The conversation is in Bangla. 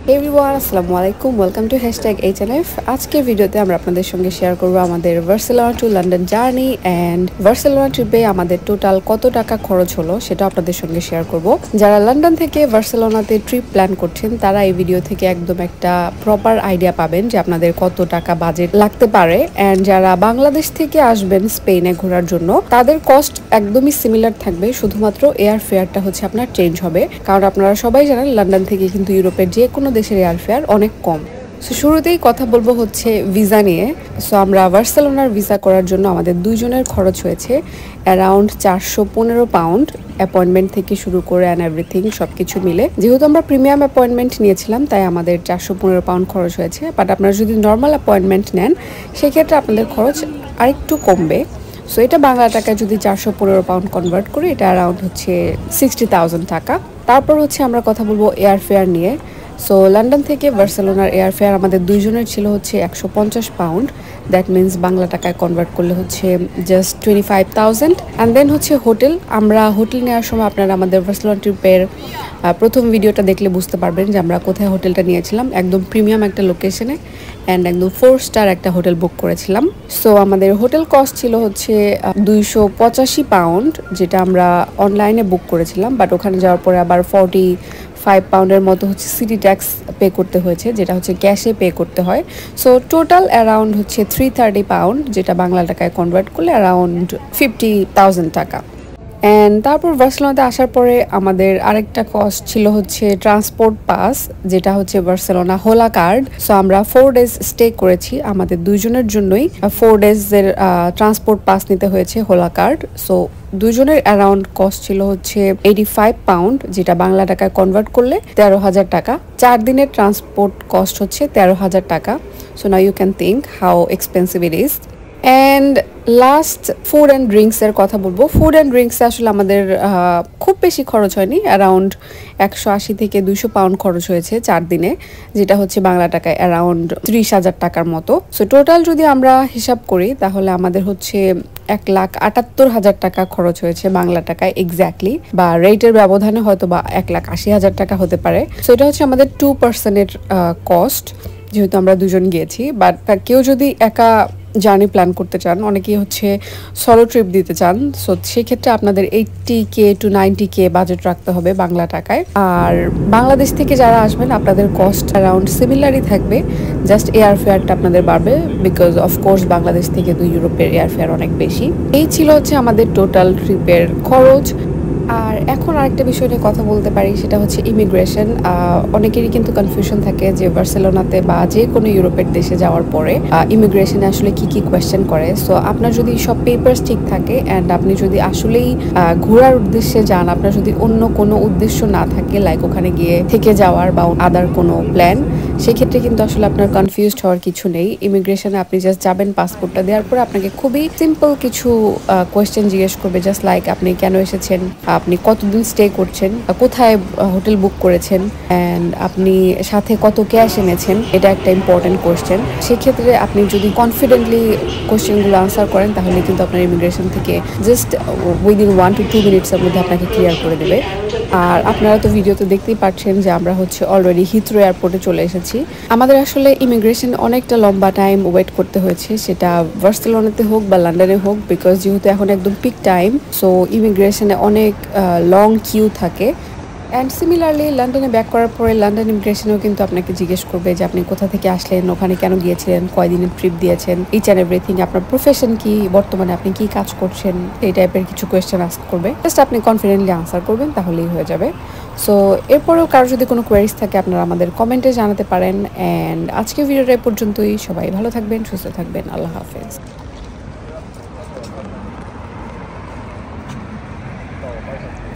এভরিওয়ান আসসালামু আলাইকুম ওয়েলকাম টু #HNF আজকের ভিডিওতে আমরা আপনাদের সঙ্গে শেয়ার করব আমাদের Barcelona to London journey and Barcelona ট্রিপে আমাদের টোটাল কত টাকা খরচ হলো সেটা আপনাদের সঙ্গে শেয়ার করব। যারা লন্ডন থেকে বার্সেলোনাতে ট্রিপ প্ল্যান করছেন তারা এই ভিডিও থেকে একদম একটা প্রপার আইডিয়া পাবেন যে আপনাদের কত টাকা বাজেট লাগতে পারে। অ্যান্ড যারা বাংলাদেশ থেকে আসবেন স্পেনে ঘোরার জন্য তাদের কস্ট একদমই সিমিলার থাকবে, শুধুমাত্র এয়ার ফেয়ারটা হচ্ছে আপনার চেঞ্জ হবে, কারণ আপনারা সবাই জানেন লন্ডন থেকে কিন্তু ইউরোপের যে কোনো দেশের এয়ার ফেয়ার অনেক কম। সো শুরুতেই কথা বলবো হচ্ছে ভিসা নিয়ে। সো আমরা বার্সেলোনার ভিসা করার জন্য আমাদের দুইজনের খরচ হয়েছে অ্যারাউন্ড 415 পাউন্ড, অ্যাপয়েন্টমেন্ট থেকে শুরু করে অ্যান্ড এভরিথিং সব কিছু মিলে। যেহেতু আমরা প্রিমিয়াম অ্যাপয়েন্টমেন্ট নিয়েছিলাম তাই আমাদের 415 পাউন্ড খরচ হয়েছে, বাট আপনারা যদি নর্মাল অ্যাপয়েন্টমেন্ট নেন সেক্ষেত্রে আপনাদের খরচ আরেকটু কমবে। সো এটা বাংলা টাকায় যদি 415 পাউন্ড কনভার্ট করে এটা অ্যারাউন্ড হচ্ছে 60,000 টাকা। তারপর হচ্ছে আমরা কথা বলবো এয়ার ফেয়ার নিয়ে। সো লন্ডন থেকে বার্সেলোনার এয়ার ফেয়ার আমাদের দুইজনের ছিল হচ্ছে 150 পাউন্ড, দ্যাট মিনস বাংলা টাকায় কনভার্ট করলে হচ্ছে জাস্ট 25,000। অ্যান্ড দেন হচ্ছে হোটেল। আমরা হোটেল নেওয়ার সময় আপনারা আমাদের বার্সেলোনা ট্রিপের প্রথম ভিডিওটা দেখলে বুঝতে পারবেন যে আমরা কোথায় হোটেলটা নিয়েছিলাম, একদম প্রিমিয়াম একটা লোকেশনে অ্যান্ড একদম 4 স্টার একটা হোটেল বুক করেছিলাম। সো আমাদের হোটেল কস্ট ছিল হচ্ছে 285 পাউন্ড, যেটা আমরা অনলাইনে বুক করেছিলাম, বাট ওখানে যাওয়ার পরে আবার 45 পাউন্ডের মতো হচ্ছে সিটি ট্যাক্স পে করতে হয়েছে, যেটা হচ্ছে ক্যাশে পে করতে হয়। সো টোটাল অ্যারাউন্ড হচ্ছে 330 পাউন্ড, যেটা বাংলা টাকায় কনভার্ট করলে অ্যারাউন্ড 50,000 টাকা। অ্যান্ড তারপর বার্সেলোনাতে আসার পরে আমাদের আরেকটা কস্ট ছিল হচ্ছে ট্রান্সপোর্ট পাস, যেটা হচ্ছে বার্সেলোনা হোলা কার্ড। সো আমরা 4 ডেজ স্টে করেছি, আমাদের দুইজনের জন্যই 4 ডেজের ট্রান্সপোর্ট পাস নিতে হয়েছে হোলা কার্ড। সো দুজনের অ্যারাউন্ড কস্ট ছিল হচ্ছে 85 পাউন্ড, যেটা বাংলা টাকায় কনভার্ট করলে 13,000 টাকা। 4 দিনের ট্রান্সপোর্ট কস্ট হচ্ছে 13,000 টাকা। So now you can think how expensive it is. And last food and ড্রিঙ্কসের কথা বলবো। ফুড অ্যান্ড ড্রিঙ্কসে আসলে আমাদের খুব বেশি খরচ হয়নি, অ্যারাউন্ড 180 থেকে 200 পাউন্ড খরচ হয়েছে 4 দিনে, যেটা হচ্ছে বাংলা টাকায় অ্যারাউন্ড 30,000 টাকার মতো। সো টোটাল যদি আমরা হিসাব করি তাহলে আমাদের হচ্ছে 1,78,000 টাকা খরচ হয়েছে বাংলা টাকায় এক্স্যাক্টলি, বা রেটের ব্যবধানে হয়তো বা 1,80,000 টাকা হতে পারে। সো এটা হচ্ছে আমাদের 2% কস্ট, যেহেতু আমরা দুজন গিয়েছি। বাট কেউ যদি একা জার্নি প্ল্যান করতে চান, অনেকেই হচ্ছে সলো ট্রিপ দিতে চান, সো সেক্ষেত্রে আপনাদের 80K to 90K বাজেট রাখতে হবে বাংলা টাকায়। আর বাংলাদেশ থেকে যারা আসবেন আপনাদের কস্ট অ্যারাউন্ড সিমিলারই থাকবে, জাস্ট এয়ার ফেয়ারটা আপনাদের বাড়বে, বিকজ অফকোর্স বাংলাদেশ থেকে তো ইউরোপের এয়ার ফেয়ার অনেক বেশি। এই ছিল হচ্ছে আমাদের টোটাল ট্রিপের খরচ। আর এখন আরেকটা বিষয় নিয়ে কথা বলতে পারি, সেটা হচ্ছে ইমিগ্রেশন। অনেকেরই কিন্তু কনফিউশন থাকে যে বার্সেলোনাতে বা যে কোনো ইউরোপের দেশে যাওয়ার পরে ইমিগ্রেশনে আসলে কি কি কোয়েশ্চেন করে। সো আপনার যদি সব পেপারস ঠিক থাকে অ্যান্ড আপনি যদি আসলেই ঘোরার উদ্দেশ্যে যান, আপনার যদি অন্য কোনো উদ্দেশ্য না থাকে, লাইক ওখানে গিয়ে থেকে যাওয়ার বা আদার কোনো প্ল্যান, সেক্ষেত্রে কিন্তু আসলে আপনার কনফিউজড হওয়ার কিছু নেই। ইমিগ্রেশনে আপনি জাস্ট যাবেন, পাসপোর্টটা দেওয়ার পরে আপনাকে খুবই সিম্পল কিছু কোয়েশ্চেন জিজ্ঞেস করবে, জাস্ট লাইক আপনি কেন এসেছেন, আপনি কতদিন স্টে করছেন, কোথায় হোটেল বুক করেছেন, অ্যান্ড আপনি সাথে কত ক্যাশ এনেছেন। এটা একটা ইম্পর্টেন্ট কোয়েশ্চেন। সেক্ষেত্রে আপনি যদি কনফিডেন্টলি কোয়েশ্চেনগুলো আনসার করেন তাহলে কিন্তু আপনার ইমিগ্রেশন থেকে জাস্ট উইদিন 1 to 2 মিনিটসের মধ্যে আপনাকে ক্লিয়ার করে দেবে। আর আপনারা তো ভিডিওতে দেখতেই পাচ্ছেন যে আমরা হচ্ছে অলরেডি হিথ্রো এয়ারপোর্টে চলে এসেছি। আমাদের আসলে ইমিগ্রেশন অনেকটা লম্বা টাইম ওয়েট করতে হয়েছে, সেটা বার্সেলোনাতে হোক বা লন্ডনে হোক, বিকজ যেহেতু এখন একদম পিক টাইম, সো ইমিগ্রেশনে অনেক লং কিউ থাকে। অ্যান্ড সিমিলারলি লন্ডনে ব্যাক করার পরে লন্ডন ইমিগ্রেশনেও কিন্তু আপনাকে জিজ্ঞেস করবে যে আপনি কোথা থেকে আসলেন, ওখানে কেন গিয়েছিলেন, কয়দিনের ট্রিপ দিয়েছেন, ইচ অ্যান্ড এভরিথিং, আপনার প্রফেশন কি, বর্তমানে আপনি কি কাজ করছেন, এই টাইপের কিছু কোয়েশ্চেন আস্ক করবে। জাস্ট আপনি কনফিডেন্টলি আনসার করবেন তাহলেই হয়ে যাবে। সো এরপরেও কারো যদি কোনো কোয়েরিজ থাকে আপনারা আমাদের কমেন্টে জানাতে পারেন। অ্যান্ড আজকের ভিডিওটা এই পর্যন্তই। সবাই ভালো থাকবেন, সুস্থ থাকবেন। আল্লাহ হাফেজ।